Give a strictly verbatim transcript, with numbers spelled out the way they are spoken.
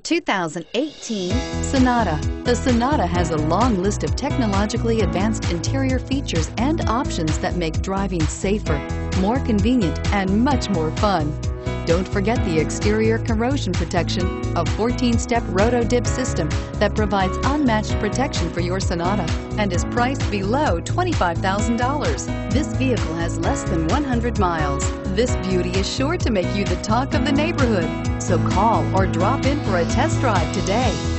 two thousand eighteen Sonata. The Sonata has a long list of technologically advanced interior features and options that make driving safer, more convenient, and much more fun. Don't forget the exterior corrosion protection, a fourteen step roto-dip system that provides unmatched protection for your Sonata and is priced below twenty-five thousand dollars. This vehicle has less than one hundred miles. This beauty is sure to make you the talk of the neighborhood. So call or drop in for a test drive today.